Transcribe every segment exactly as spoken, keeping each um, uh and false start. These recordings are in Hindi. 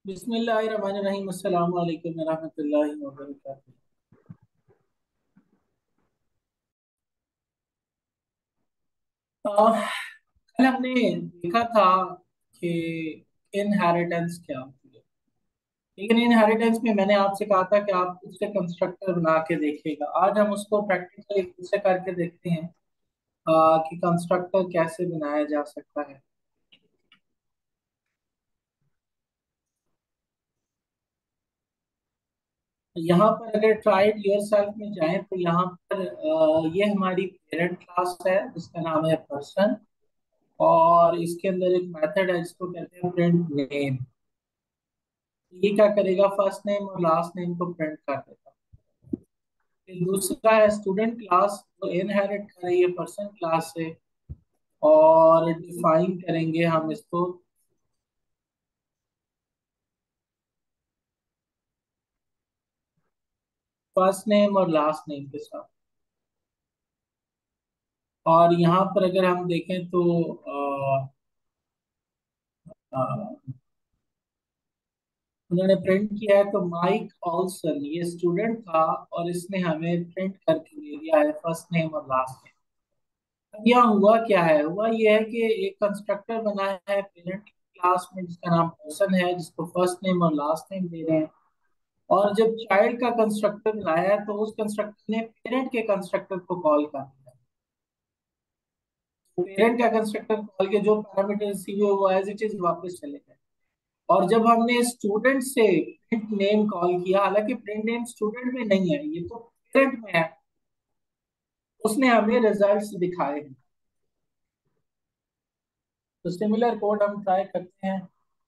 बिस्मिल्लाहिर्रहमानिर्रहीम। अस्सलाम वालेकुम रहमतुल्लाहि व बरकातहू। कल हमने देखा था कि इनहेरिटेंस क्या होती है। लेकिन इनहेरिटेंस में मैंने आपसे कहा था कि आप उससे कंस्ट्रक्टर बना के देखिएगा। आज हम उसको प्रैक्टिकली खुद से करके देखते हैं आ, कि कंस्ट्रक्टर कैसे बनाया जा सकता है। यहाँ पर अगर ट्राइड योरसेल्फ में जाएं तो यहाँ पर आ, ये हमारी पेरेंट क्लास है जिसका नाम है पर्सन। और इसके अंदर एक मेथड है जिसको कहते हैं प्रिंट नेम। ये क्या करेगा, फर्स्ट नेम और लास्ट नेम को प्रिंट कर देगा। फिर दूसरा है स्टूडेंट क्लास, जो इनहेरिट कर रही है पर्सन क्लास से। और डिफाइन करेंगे हम इसको फर्स्ट नेम और लास्ट नेम के साथ। और यहाँ पर अगर हम देखें तो अ, अ, उन्होंने प्रिंट किया है तो माइक ऑल्सन ये स्टूडेंट था और इसने हमें प्रिंट करके दे दिया है फर्स्ट नेम और लास्ट नेम। अब यहाँ हुआ क्या है, हुआ ये है कि एक कंस्ट्रक्टर बना है पेरेंट क्लास में जिसका नाम पर्सन है, जिसको फर्स्ट नेम और लास्ट नेम दे रहे हैं। और जब चाइल्ड का कंस्ट्रक्टर बनाया है तो उस कंस्ट्रक्टर ने पेरेंट के कंस्ट्रक्टर को कॉल कर दिया। पेरेंट का कंस्ट्रक्टर कॉल के जो पैरामीटर रिसीव हुए वो एज इट इज वापस चले गए। और जब हमने स्टूडेंट से प्रिंट नेम कॉल किया, हालांकि प्रिंट नेम स्टूडेंट में नहीं है, ये तो पेरेंट में है, उसने हमें रिजल्ट्स दिखाए हैं। तो सिमिलर कोड हम ट्राई करते हैं।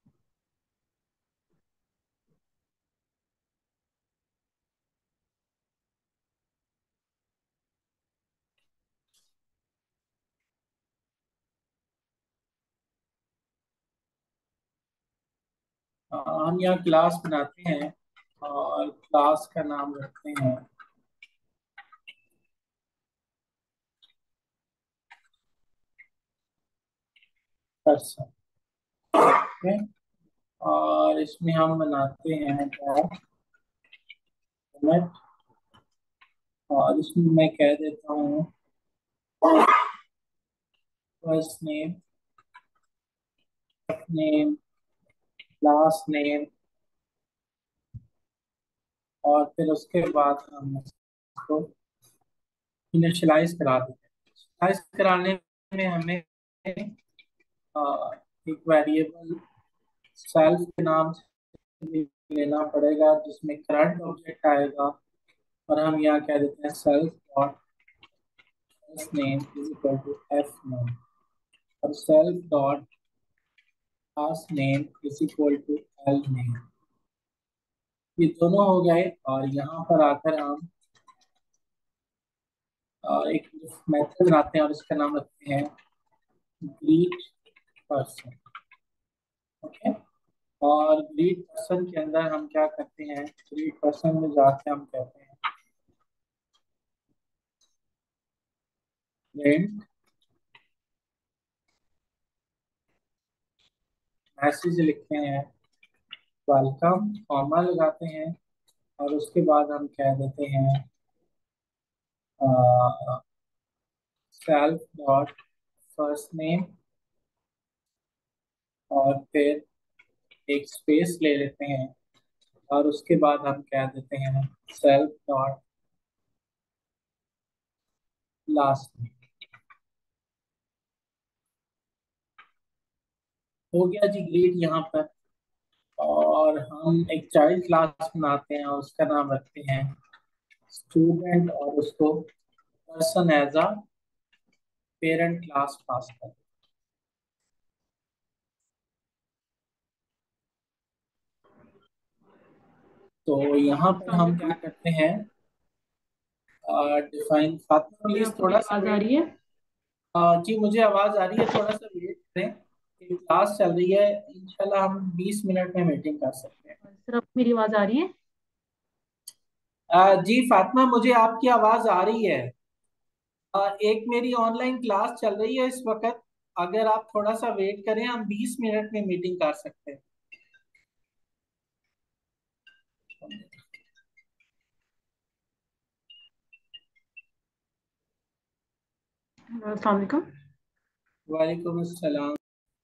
अ, हम यहाँ क्लास बनाते हैं और क्लास का नाम रखते हैं पर्सन। ठीक है। और इसमें हम बनाते हैं डॉक्यूमेंट। और इसमें मैं कह देता हूँ first name, name, last name. और फिर उसके बाद हम इसको इनिशियलाइज करा देते हैं। इनिशियलाइज कराने में हमें अ, एक वेरिएबल सेल्फ के नाम से लेना पड़ेगा जिसमें करंट ऑब्जेक्ट आएगा। और हम यहाँ कह देते हैं self dot first name is equal to F name. और self dot last name is equal to L name. ये दोनों हो गए। और यहाँ पर आकर हम अ, एक मेथड बनाते हैं और इसका नाम रखते हैं ग्रीट पर्सन। ओके। और ग्रीट पर्सन के अंदर हम क्या करते हैं, ग्रीट पर्सन में जाके हम कहते हैं प्रिंट मैसेज, लिखते हैं वेलकम, कॉमा लगाते हैं। और उसके बाद हम कह देते हैं सेल्फ डॉट फर्स्ट नेम। और फिर एक स्पेस ले लेते हैं। और उसके बाद हम कह देते हैं सेल्फ डॉट लास्ट नेम। हो गया जी ग्रीट यहाँ पर। और हम एक चाइल्ड क्लास बनाते हैं और उसका नाम रखते हैं स्टूडेंट। और उसको person as a parent class pass करते हैं। तो यहाँ पर हम क्या करते हैं, डिफाइन फातिमा क्या प्लीज आपको थोड़ा मेरी सा आवाज आ वेट। रही है? जी मुझे आवाज आ रही है, थोड़ा सा वेट करें। क्लास चल रही है, इंशाल्लाह हम बीस मिनट में मीटिंग कर सकते हैं। सर, आपको मेरी आवाज आ रही है? अ, जी फातिमा मुझे आपकी आवाज आ रही है। अ, एक मेरी ऑनलाइन क्लास चल रही है इस वक्त। अगर आप थोड़ा सा वेट करें हम बीस मिनट में मीटिंग कर सकते हैं। अस्सलाम वालेकुम। वालेकुम अस्सलाम।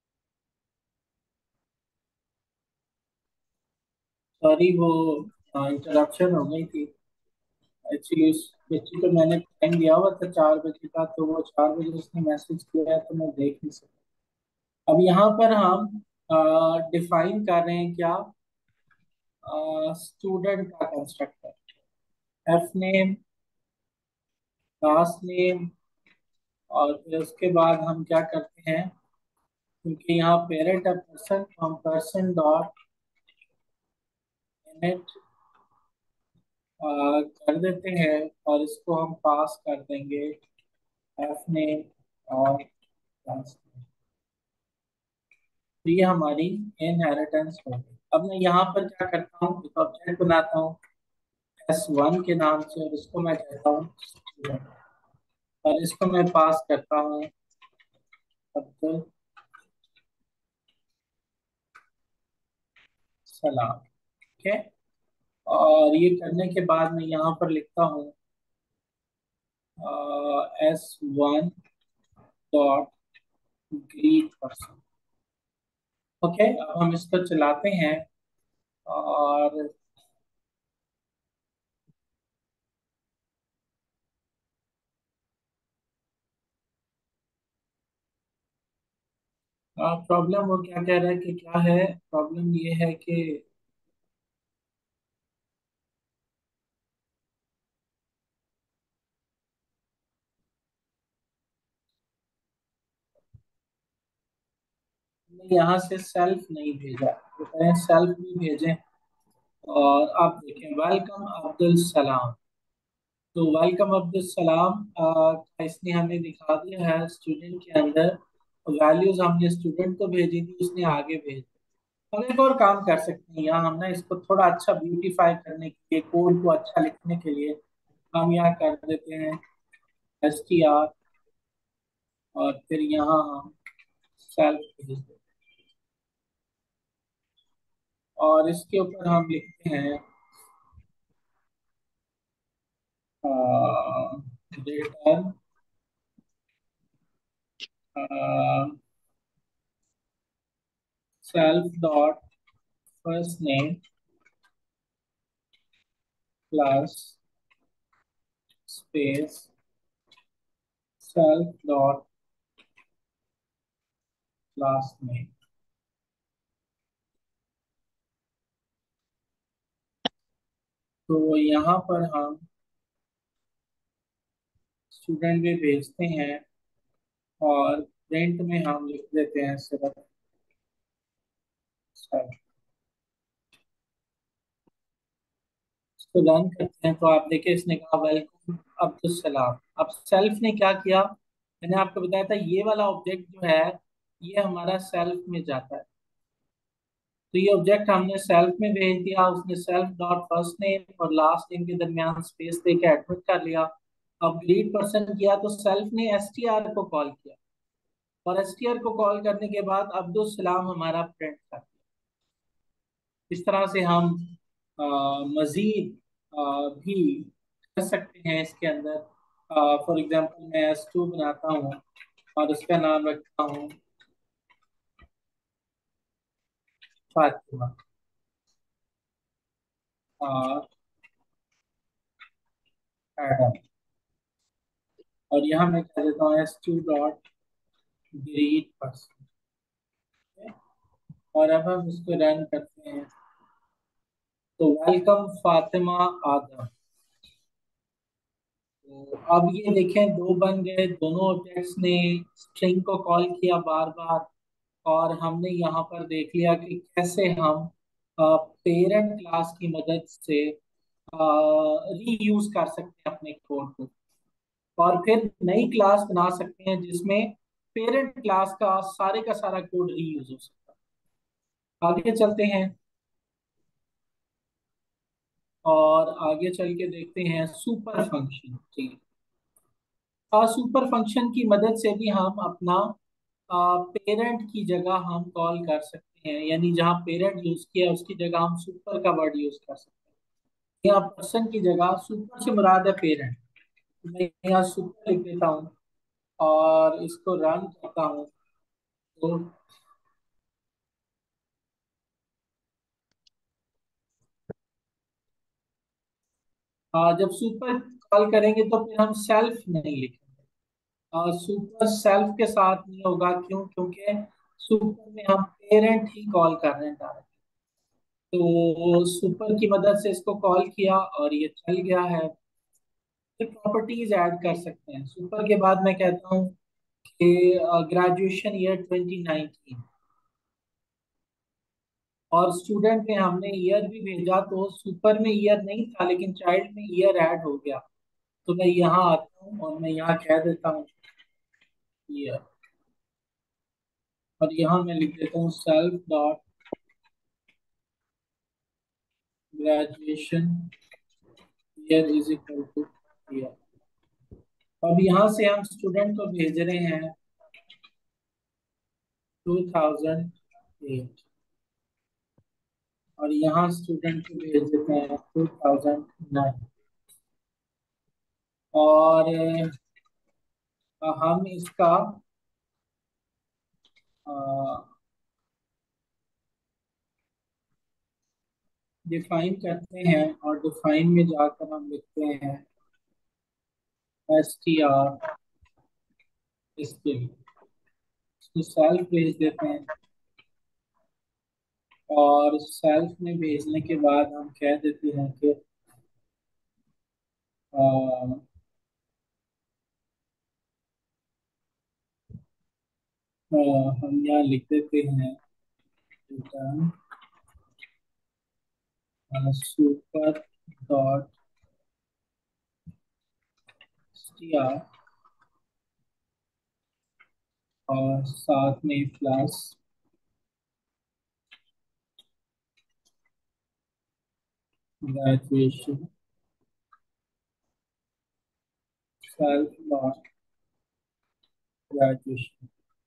सॉरी, वो इंटरप्शन हो गई थी। एक्चुअली उस बच्ची को मैंने टाइम दिया हुआ था चार बजे का, तो वो चार बजे उसने मैसेज किया है तो मैं देख नहीं सकता। अब यहाँ पर हम डिफाइन कर रहे हैं क्या, स्टूडेंट का constructor. F name, class name, और फिर उसके बाद हम क्या करते हैं, क्योंकि यहाँ पेरेंट है पर्सन, हम पर्सन डॉट इनिट कर देते हैं और इसको हम पास कर देंगे एफ नेम और क्लास नेम। तो ये हमारी इनहेरिटेंस हो गई। अब मैं यहाँ पर क्या करता हूँ, एक ऑब्जेक्ट बनाता हूँ एस वन के नाम से, और इसको मैं कहता हूँ स्टूडेंट, और इसको मैं पास करता हूँ अब्दुल सलाम। ठीक है, और ये करने के बाद मैं यहाँ पर लिखता हूँ S one dot greet person. Okay, अब हम इसको चलाते हैं और प्रॉब्लम वो क्या कह रहा है कि क्या है, प्रॉब्लम ये है कि यहाँ से सेल्फ नहीं भेजा, तो कहें सेल्फ भी भेजें। और आप देखें वेलकम अब्दुल सलाम, तो वेलकम अब्दुल सलाम का इसने हमें दिखा दिया है स्टूडेंट के अंदर। वैल्यूज हमने स्टूडेंट को भेजी थी, उसने आगे भेज दी। हम एक और काम कर सकते हैं यहाँ, हम ना इसको थोड़ा अच्छा ब्यूटीफाई करने के लिए, कोड को अच्छा लिखने के लिए हम यहाँ कर देते हैं एस टी आर, और फिर यहाँ हम सेल्फ भेज देते हैं, और इसके ऊपर हम लिखते हैं return self dot first name plus space self dot class name. तो यहाँ पर हम स्टूडेंट भी भेजते हैं, और प्रिंट में हम लिख देते हैं सिर्फ सेल्फ। इसको रन करते हैं तो आप देखिए इसने कहा वेलकम अब्दुल सलाम। अब सेल्फ ने क्या किया, मैंने आपको बताया था ये वाला ऑब्जेक्ट जो है ये हमारा सेल्फ में जाता है। तो ये ऑब्जेक्ट हमने सेल्फ में भेज दिया, उसने सेल्फ डॉट फर्स्ट नेम और लास्ट नेम के दरमियान स्पेस दे के एडमिट कर लिया। अब ग्रीट पर्सन किया तो सेल्फ ने एस टी आर को कॉल किया, और एस टी आर को कॉल करने के बाद अब्दुल सलाम हमारा प्रिंट कर दिया। इस तरह से हम अ, मजीद अ, भी कर सकते हैं इसके अंदर। फॉर एग्जांपल मैं एस टू बनाता हूँ और उसका नाम रखता हूँ फातिमा, और एडम, और यहाँ मैं कह देता हूँ S two dot greet person. और अब हम इसको रन करते हैं तो वेलकम फातिमा आदम। तो अब ये देखें दो बन गए, दोनों ऑब्जेक्ट्स ने स्ट्रिंग को कॉल किया बार बार, और हमने यहाँ पर देख लिया कि कैसे हम पेरेंट क्लास की मदद से रीयूज कर सकते हैं अपने कोड को, और फिर नई क्लास बना सकते हैं जिसमें पेरेंट क्लास का सारे का सारा कोड रीयूज हो सकता है। आगे चलते हैं और आगे चल के देखते हैं सुपर फंक्शन। ठीक है, सुपर फंक्शन की मदद से भी हम अपना पेरेंट की जगह हम कॉल कर सकते हैं, यानी जहाँ पेरेंट यूज किया उसकी जगह हम सुपर का वर्ड यूज कर सकते हैं। यहाँ पर्सन की जगह सुपर से मुराद है पेरेंट। मैं यहाँ सुपर लिख देता हूँ और इसको रन करता हूँ। तो आ, जब सुपर कॉल करेंगे तो फिर हम सेल्फ नहीं लिखेंगे। आ, सुपर सेल्फ के साथ नहीं होगा, क्यों? क्योंकि सुपर में हम पेरेंट ही कॉल कर रहे हैं डायरेक्ट। तो सुपर की मदद से इसको कॉल किया और ये चल गया है। फिर प्रॉपर्टीज ऐड कर सकते हैं। सुपर के बाद मैं कहता हूँ कि ग्रेजुएशन ईयर ट्वेंटी नाइनटीन, और स्टूडेंट में हमने ईयर भी भेजा तो सुपर में ईयर नहीं था लेकिन चाइल्ड में ईयर ऐड हो गया। तो मैं यहाँ आता हूँ और मैं यहाँ कह देता हूँ ईयर, और यहाँ मैं लिख देता हूँ self dot graduation year is equal to year. अब यहाँ से हम स्टूडेंट को भेज रहे हैं टू थाउजेंड एट, और यहाँ स्टूडेंट को भेज देते हैं टू थाउजेंड नाइन। और अ, हम इसका डिफाइन करते हैं, और डिफाइन में जाकर हम लिखते हैं एस टी आर इसके लिए। इसको सेल्फ भेज देते हैं, और सेल्फ में भेजने के बाद हम कह देते हैं कि अ, अ, हम यहाँ लिख देते हैं return super dot T R, और साथ में plus graduation self dot graduation.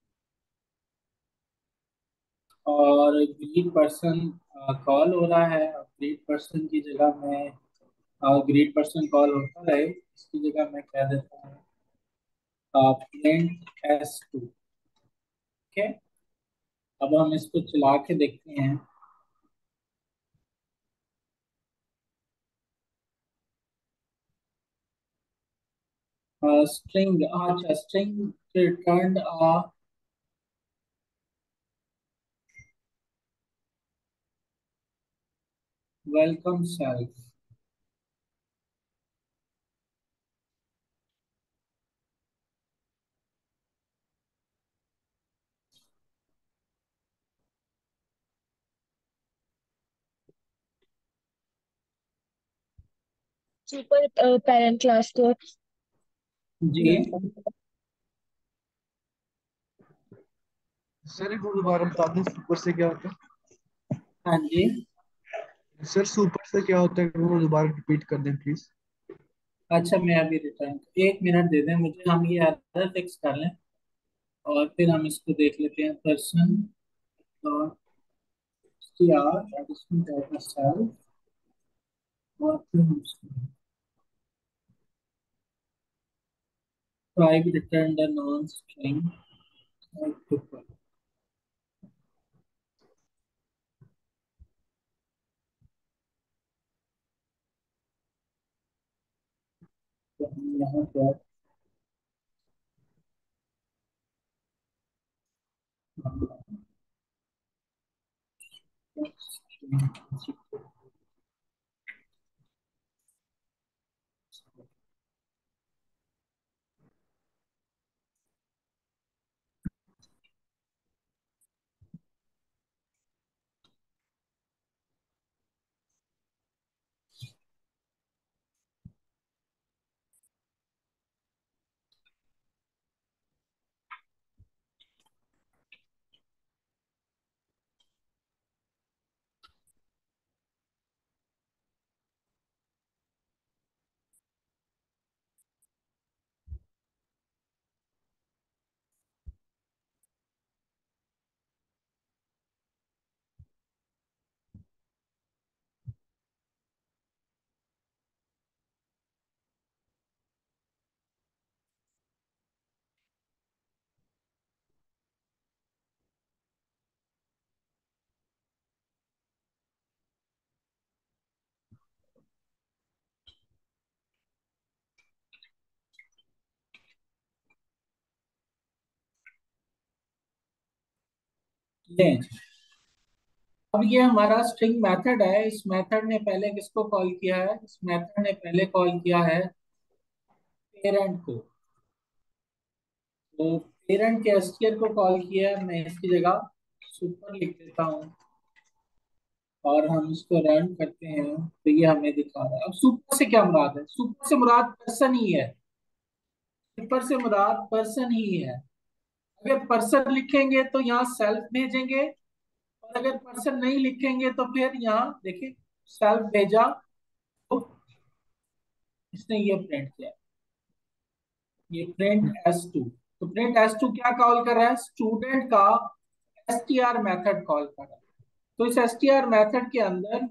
और ग्रीड पर्सन कॉल हो रहा है। ग्रीड पर्सन की जगह मैं, ग्रीड पर्सन कॉल होता है इसकी जगह मैं कह देता हूँ प्रिंट एस टू। ओके, अब हम इसको चला के देखते हैं। स्ट्रिंग, अच्छा string return a welcome self. Super parent class को जी। सर एक बार दोबारा बता दें सुपर से क्या होता हाँ जी। है। सर सुपर से क्या होता है, एक बार दोबारा रिपीट कर दें प्लीज। अच्छा, मैं अभी रिटर्न, एक मिनट दे दें मुझे, हम ये एरर फिक्स कर लें और फिर हम इसको देख लेते हैं। Person dot T R dot self, और फिर हम इसको try to return the non-string type tuple। तो हम यहाँ पर ये अब ये हमारा स्ट्रिंग मेथड है। इस मेथड ने पहले किसको कॉल किया है? इस मेथड ने पहले कॉल किया है पेरेंट को। तो पेरेंट के एसटीआर को कॉल किया है। मैं इसकी जगह सुपर लिख देता हूँ और हम इसको रन करते हैं तो ये हमें दिखा रहा है। अब सुपर से क्या मुराद है? सुपर से मुराद पर्सन ही है। सुपर से मुराद पर्सन ही है। अगर पर्सन लिखेंगे तो यहाँ सेल्फ भेजेंगे, और अगर पर्सन नहीं लिखेंगे तो फिर यहाँ देखिए सेल्फ भेजा तो इसने ये प्रिंट किया, ये प्रिंट एस टू। तो प्रिंट एस टू क्या कॉल कर रहा है? स्टूडेंट का एसटीआर मेथड कॉल कर रहा है। तो इस एसटीआर मेथड के अंदर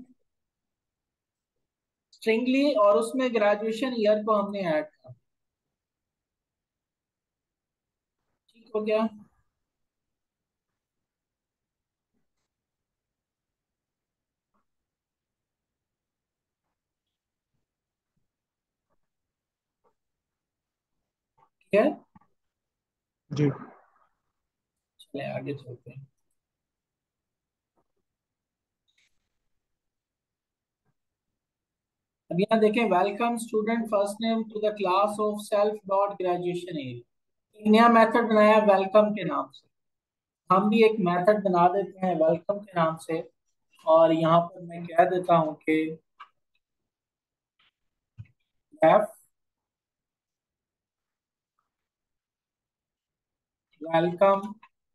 स्ट्रिंग ली और उसमें ग्रेजुएशन ईयर को हमने ऐड किया। ठीक हो गया? ठीक है, जी। चले आगे चलते हैं। अब यहाँ देखें, welcome student first name to the class of self dot graduation area. एक नया मेथड बनाया वेलकम के नाम से। हम भी एक मेथड बना देते हैं वेलकम के नाम से, और यहाँ पर मैं कह देता हूँ कि एफ वेलकम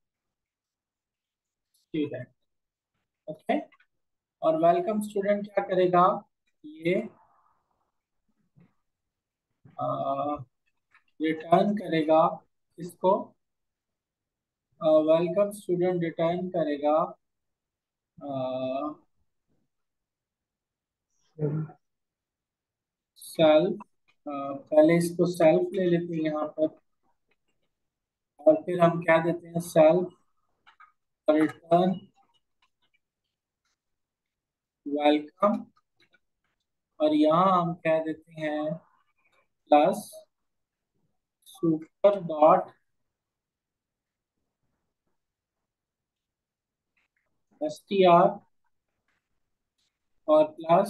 स्टूडेंट। ओके, और वेलकम स्टूडेंट क्या करेगा? ये रिटर्न करेगा इसको। वेलकम स्टूडेंट रिटर्न करेगा सेल्फ। पहले इसको सेल्फ ले लेते हैं यहाँ पर, और फिर हम क्या देते हैं? सेल्फ रिटर्न वेलकम, और यहाँ हम क्या देते हैं? Plus super dot S T R, और प्लस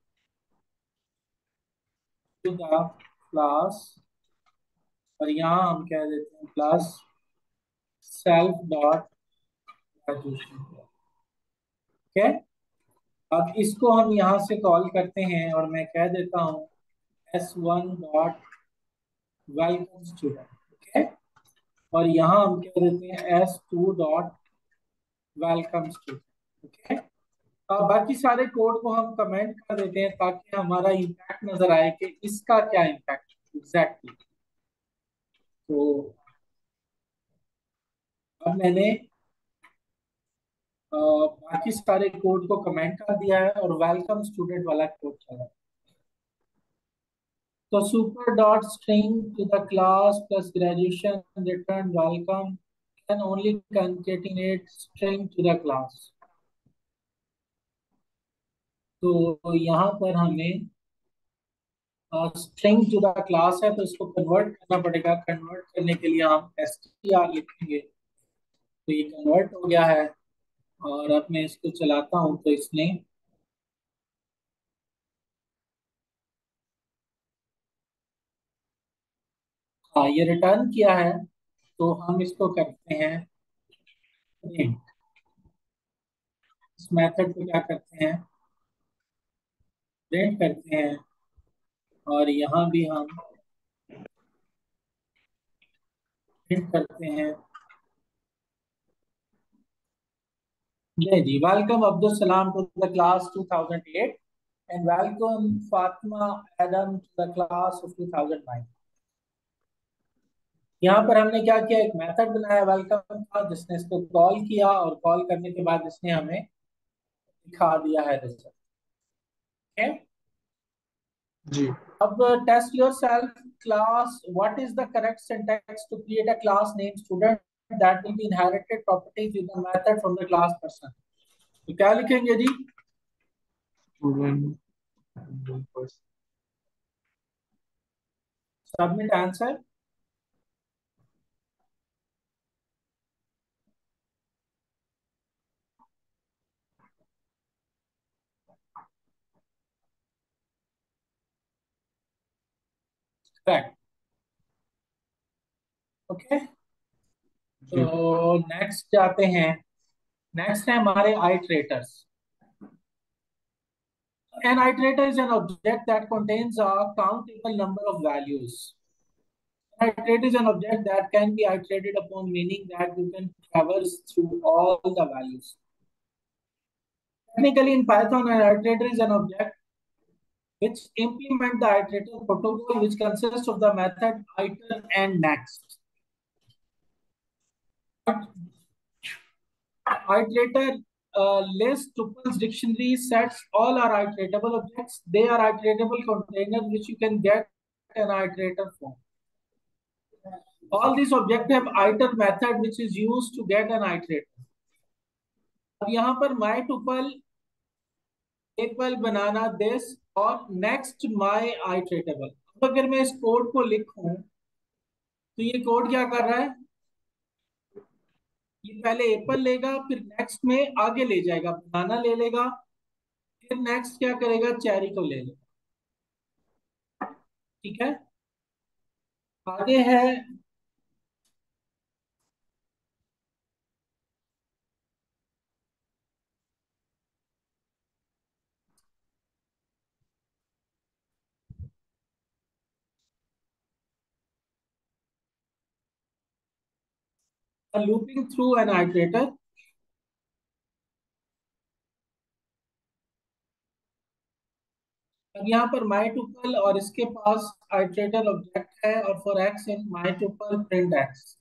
टू द क्लास, और यहाँ हम क्या देते हैं? Plus self dot graduation. ठीक है, अब इसको हम यहाँ से कॉल करते हैं और मैं कह देता हूँ S one dot welcome student. ठीक है, और यहाँ हम कह देते हैं S two dot welcome student. ठीक है, अब बाकी सारे कोड को हम कमेंट कर देते हैं ताकि हमारा इम्पैक्ट नजर आए कि इसका क्या इम्पैक्ट एग्जैक्टली। तो अब मैंने अ, बाकी सारे कोड को कमेंट कर दिया है और वेलकम स्टूडेंट वाला कोड चला। तो super dot string to the class plus graduation return welcome can only concatenate string to the class। तो यहाँ पर हमें स्ट्रिंग टू द क्लास है तो इसको कन्वर्ट करना पड़ेगा। कन्वर्ट करने के लिए हम str लिखेंगे, तो ये कन्वर्ट हो गया है। और अब मैं इसको चलाता हूँ तो इसने हाँ ये रिटर्न किया है। तो हम इसको करते हैं प्रिंट। इस मेथड को क्या करते हैं? प्रिंट करते हैं, और यहाँ भी हम प्रिंट करते हैं। जी जी, welcome Abdul Salam to the class two thousand eight and welcome Fatima Adam to the class of two thousand nine. यहाँ पर हमने क्या किया? एक मेथड बनाया वेलकम का, जिसने इसको कॉल किया, और कॉल करने के बाद इसने हमें दिखा दिया है रिजल्ट। ठीक है, जी। अब test your self class. What is the correct syntax to create a class name student that will be inherited properties with the method from the class person. तो क्या लिखेंगे जी? Student first. Submit answer. Correct. Okay, जी तो नेक्स्ट जाते हैं। नेक्स्ट है हमारे iterators. An iterator is an object that contains a countable number of values. An iterator is an object that can be iterated upon, meaning that you can traverse through all the values. Technically, in Python, an iterator is an object which implement the iterator protocol, which consists of the method iter and next. Iterator uh, list, tuples, dictionary, sets, all are iteratable objects. They are iteratable containers which you can get an iterator from. All these objects have iter method which is used to get an iterator. अब यहाँ पर my tuple equal banana this और next my iteratable. अब अगर मैं इस कोड को लिखूं तो ये कोड क्या कर रहा है, ये पहले एप्पल लेगा, फिर नेक्स्ट में आगे ले जाएगा, बनाना ले लेगा, फिर नेक्स्ट क्या करेगा, चेरी को ले लेगा। ठीक है, आगे है लूपिंग थ्रू एन आइटरेटर। अब यहाँ पर माई टुपल और इसके पास आइटरेटर ऑब्जेक्ट है, और for X in my tuple print X.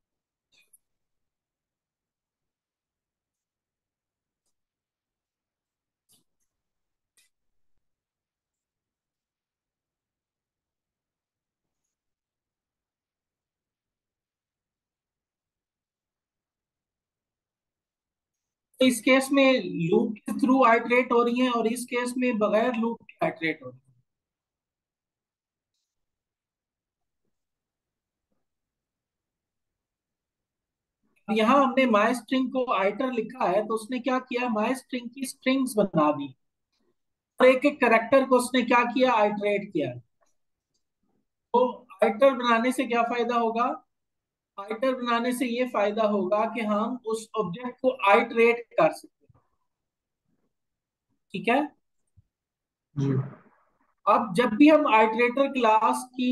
तो इस केस में लूप के थ्रू आइटरेट हो रही है, और इस केस में बगैर लूप के आइटरेट हो रही है। यहाँ हमने माई स्ट्रिंग को आइटर लिखा है, तो उसने क्या किया, माई स्ट्रिंग की स्ट्रिंग्स बना दी, और एक एक करेक्टर को उसने क्या किया, आइटरेट किया। तो आइटर बनाने से क्या फायदा होगा, आइटर बनाने से ये फायदा होगा कि हम उस ऑब्जेक्ट को आइटरेट कर सकते हैं। ठीक है, जी अब जब भी हम आइटरेटर क्लास की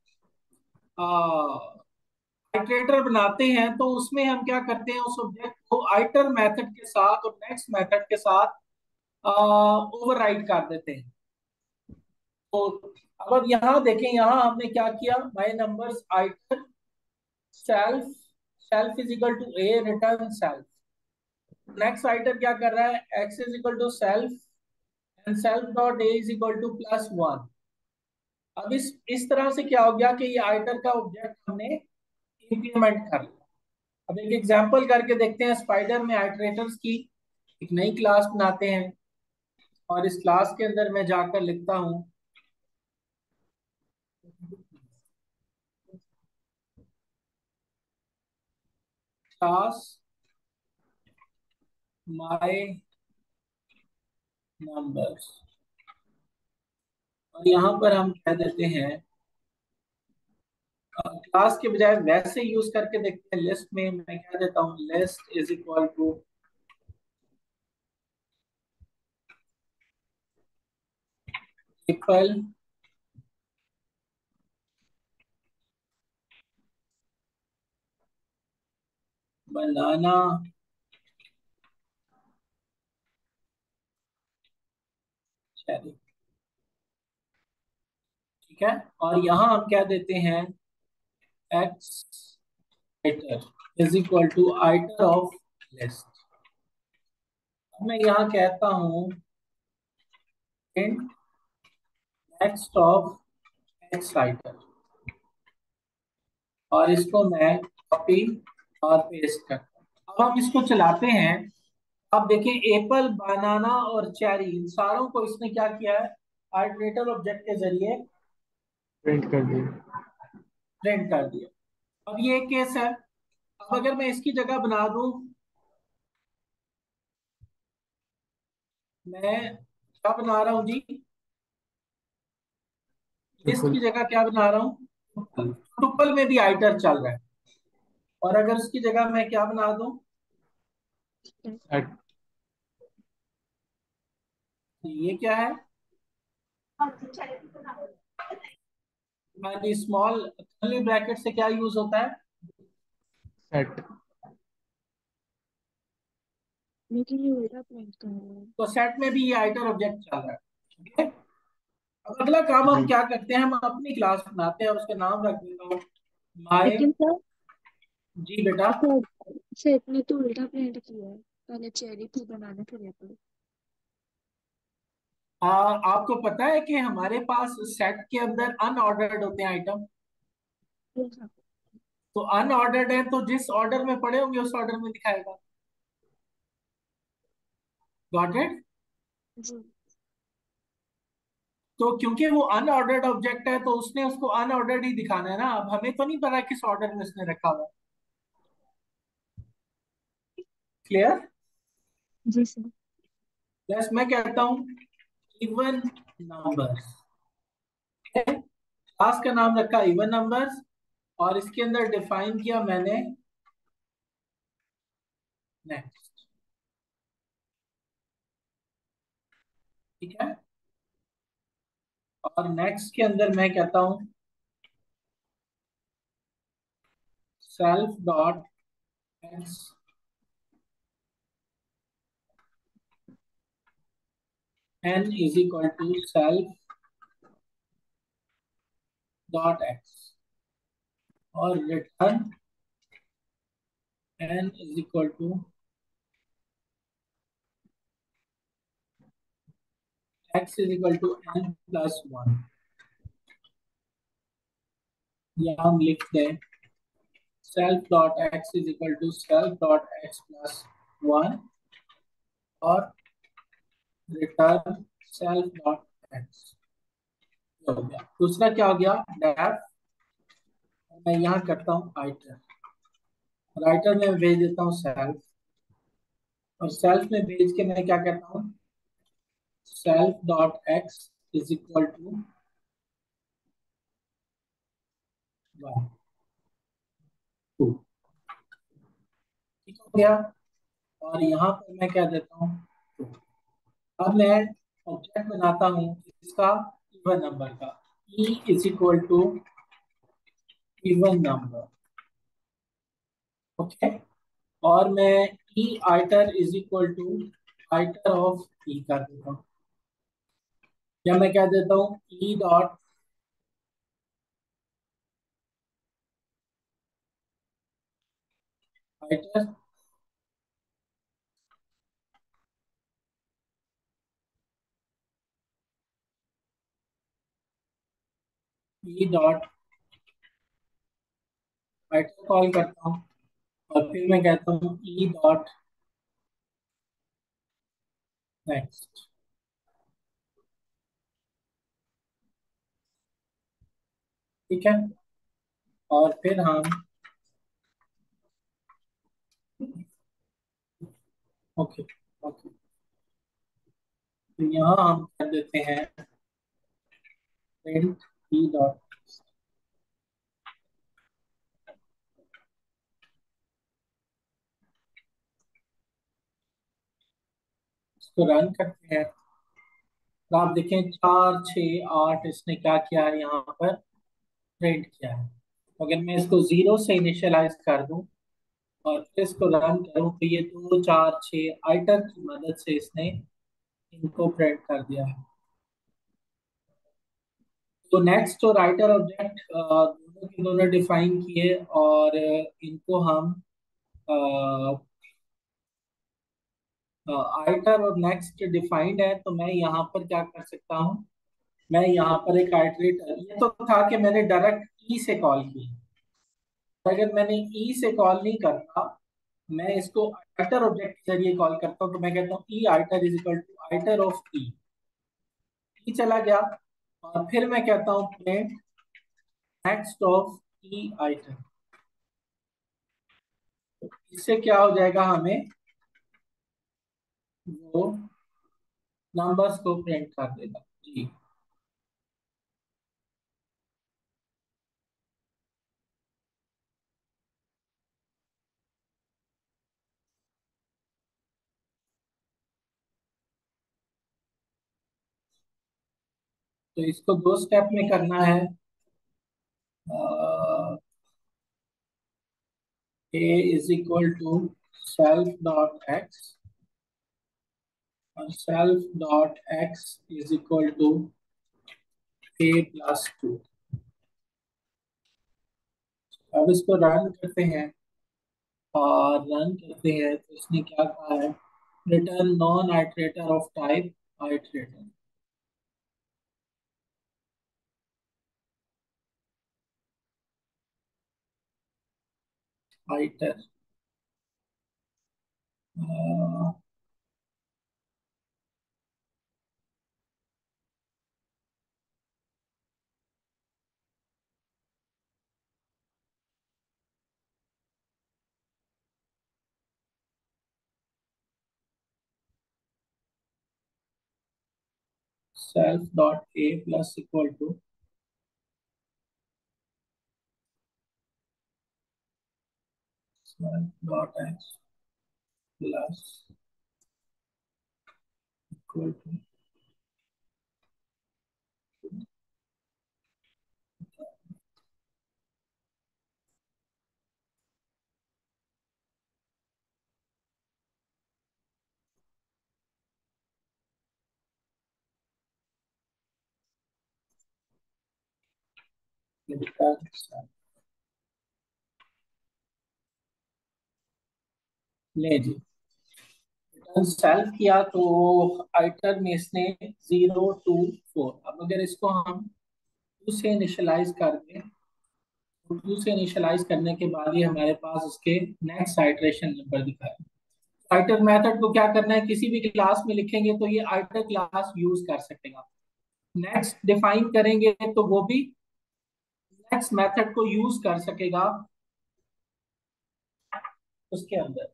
आइटरेटर बनाते हैं, तो उसमें हम क्या करते हैं, उस ऑब्जेक्ट को आइटर मेथड के साथ और नेक्स्ट मेथड के साथ ओवरराइड कर देते हैं। तो अब अब यहाँ देखें, यहाँ हमने क्या किया, my numbers iter self, self is equal to A, return self. Next iter क्या कर रहा है, X is equal to self and self dot A is equal to plus one. अब इस इस तरह से क्या हो गया कि ये आइटर का ऑब्जेक्ट हमने इंप्लीमेंट कर लिया। अब एक एग्जांपल करके देखते हैं, स्पाइडर में आइटरेटर्स की एक नई क्लास बनाते हैं, और इस क्लास के अंदर मैं जाकर लिखता हूं क्लास माय नंबर्स, और यहां पर हम कह देते हैं, क्लास के बजाय वैसे यूज करके देखते हैं, लिस्ट में मैं कह देता हूं list is equal to triple banana cherry. ठीक है, और यहां हम क्या देते हैं, X iter is equal to iter of list. अब मैं यहाँ कहता हूँ int next of X iter, और इसको मैं कॉपी और पेस्ट करता हूँ। अब हम इसको चलाते हैं। अब देखें, एप्पल, बनाना और चेरी, इन सारों को इसने क्या किया है, आइटरेटर ऑब्जेक्ट के जरिए प्रिंट कर दिए। प्रिंट कर दिया। अब ये एक केस है। अब अगर मैं इसकी जगह बना दूं, मैं क्या बना रहा हूँ जी? लिस्ट ट्रिपल की जगह क्या बना रहा हूँ? टुपल में भी आइटर चल रहा है, और अगर उसकी जगह मैं क्या बना दूं? सेट तो ये क्या है? यानी स्मॉल कर्ली ब्रैकेट से क्या यूज होता है? सेट लेकिन ये उल्टा प्रिंट कर रहा है। तो सेट में भी ये आइटर ऑब्जेक्ट चल रहा है। ठीक है, अब अगला काम हम जी। क्या करते हैं, हम अपनी क्लास बनाते हैं और उसका नाम रख देता हूँ माय। लेकिन सर जी बेटा। सर सेट ने तो उल्टा प्रिंट किया है, पहले चेरी थी बनाने फिर एप्पल। आ, आपको पता है कि हमारे पास सेट के अंदर अनऑर्डर्ड होते हैं आइटम। तो अनऑर्डर्ड है तो जिस ऑर्डर में पड़े होंगे उस ऑर्डर में दिखाएगा। Got it? जी। तो क्योंकि वो अनऑर्डर्ड ऑब्जेक्ट है तो उसने उसको अनऑर्डर्ड ही दिखाना है ना। अब हमें तो नहीं पता किस ऑर्डर में उसने रखा हुआ। क्लियर? जी सर। प्लस मैं कहता हूँ इवन नंबर्स। क्लास का नाम रखा इवन नंबर्स, और इसके अंदर डिफाइन किया मैंने नेक्स्ट। ठीक है, और नेक्स्ट के अंदर मैं कहता हूँ self dot X N is equal to self dot X, और return N is equal to X is equal to N plus one. या हम लिख दें self dot X is equal to self dot X plus one, और रिटर्न सेल्फ डॉट एक्स। हो गया। दूसरा क्या हो गया? डेफ। मैं यहाँ करता हूँ आइटर, राइटर में भेज देता हूँ सेल्फ, और सेल्फ में भेज के मैं क्या करता हूँ self dot X is equal to one two. ठीक हो गया, और यहाँ पर मैं क्या देता हूँ टू। अब मैं ऑब्जेक्ट बनाता हूँ इसका इवन नंबर का, E is equal to even number. Okay, और मैं E iter is equal to iter of E कर देता हूँ, या मैं क्या देता हूँ E dot iter E dot iter call करता हूँ, और फिर मैं कहता हूँ ई डॉट नेक्स्ट। ठीक है, और फिर हम ओके ओके, तो यहाँ हम कर देते हैं प्रिंट ई डॉट। इसको रन करते हैं, तो आप देखें चार छः आठ इसने क्या किया है यहाँ पर प्रिंट किया है। अगर मैं इसको जीरो से इनिशियलाइज कर दूं और फिर इसको रन करूं तो ये दो चार छः आइटर की मदद से इसने इनको प्रिंट कर दिया है। तो नेक्स्ट और राइटर ऑब्जेक्ट दोनों के दोनों डिफाइन किए, और अ, इनको हम आइटर और नेक्स्ट डिफाइंड है, तो मैं यहाँ पर क्या कर सकता हूँ, मैं यहाँ पर एक आइटरेटर, ये तो था कि मैंने डायरेक्ट ई से कॉल की। अगर मैंने ई से कॉल नहीं करता, मैं इसको आइटर ऑब्जेक्ट के जरिए कॉल करता हूँ, तो मैं कहता हूँ E iter is equal to iter of E. E चला गया, और फिर मैं कहता हूँ print next of E iter. तो इससे क्या हो जाएगा, हमें वो नंबर्स को प्रिंट कर देगा जी। तो इसको दो स्टेप में करना है। a is equal to self dot X और self dot X is equal to a plus two. अब इसको रन करते हैं और रन करते हैं तो इसने क्या कहा है, return non iterator of type iterator. Iter self dot A plus equal to self dot X plus equal to ले जी। रिटर्न सेल्फ किया तो आइटर में इसने जीरो टू फोर। अब अगर इसको हम टू से इनिशियलाइज कर दें तो टू से इनिशियलाइज करने के बाद ही हमारे पास इसके नेक्स्ट आइटरेशन नंबर दिखाए। आइटर मेथड को क्या करना है, किसी भी क्लास में लिखेंगे तो ये आइटर क्लास यूज कर सकेगा। नेक्स्ट डिफाइन करेंगे तो वो भी नेक्स्ट मेथड को यूज कर सकेगा उसके अंदर।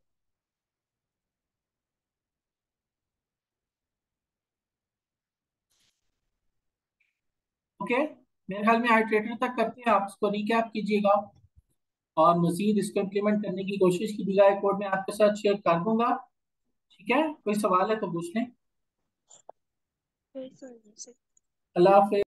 ओके, मेरे ख्याल में आइटरेटर तक करते हैं, आप इसको रिकैप कीजिएगा और मजीद इसको इम्प्लीमेंट करने की कोशिश कीजिएगा। कोड में आपके साथ शेयर कर दूंगा। ठीक है, कोई सवाल है तो पूछ लें। कोई सवाल नहीं सर। अल्लाह हाफिज।